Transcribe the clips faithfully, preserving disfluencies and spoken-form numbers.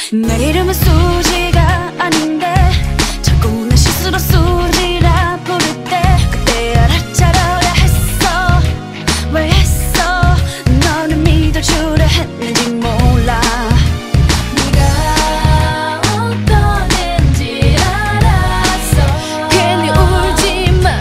내 이름은 수지가 아닌데 자꾸 내 실수로 수지라 부를 때 그때 알아차려야 했어. 왜 했어? 너를 믿어주려 했는지 몰라. 네가 어떤 애인지 알았어. 괜히 울지마.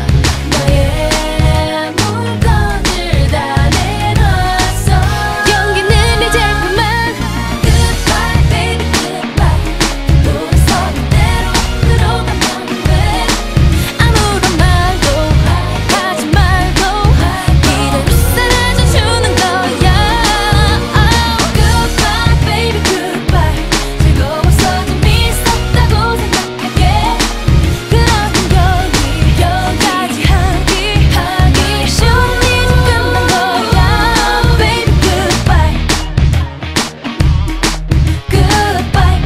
너의 물건을 다 내놨어. 용기는 이제 그만. Goodbye baby goodbye. 우리 서는 대로 들어가면 돼. 아무런 말도 하지 말고 이대로 사라져주는 거야. Oh, goodbye baby goodbye. 즐거워서 재밌었다고 생각할게. 그렇다면 여기 여기까지 하기 하기 쉬운 이제 끝난 거야. Baby goodbye. Goodbye.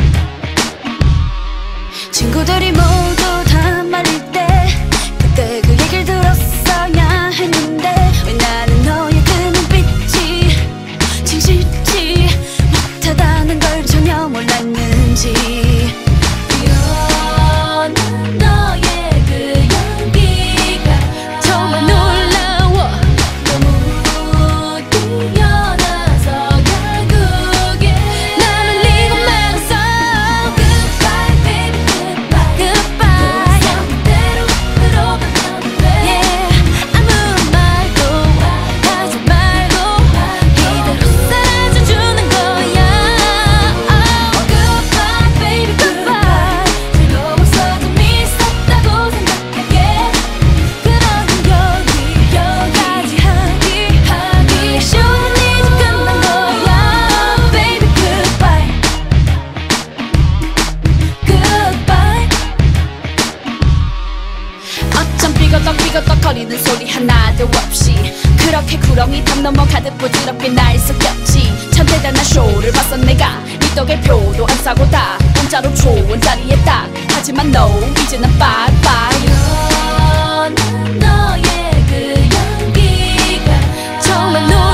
친구들이 모두 다 말릴 때 그때 그 얘기를 들었어야 했는데 왜 나는 너의 그 눈빛이 진실지 못하다는 걸 전혀 몰랐는지. 뛰어난 너의 그 연기가 정말 놀라워. 너무 뛰어나서 결국에 날 흘리고 말았어. Goodbye baby goodbye. Goodbye. 상대로 들어가면 돼. Yeah. 아무런 말도 하지 말고 이대로 사라져주는 거야. Oh, goodbye baby goodbye. 즐거워서 재밌었다고 생각할게. 그러면 여기 여기까지 하기 하기 쉬운 이제 끝난 거야. Baby goodbye. Goodbye. 어쩜 삐거덕 삐거덕 거리는 소리 하나도 없이 그렇게 구렁이 담 넘어 가득 부드럽게 날 속였지. 참 대단한 쇼를 봤어 내가. 네 덕에 표도 안 사고 다 공짜로 좋은 자리에 딱. 하지만 너 이제는 빠이빠이. 너의 그 연기가 정말 놀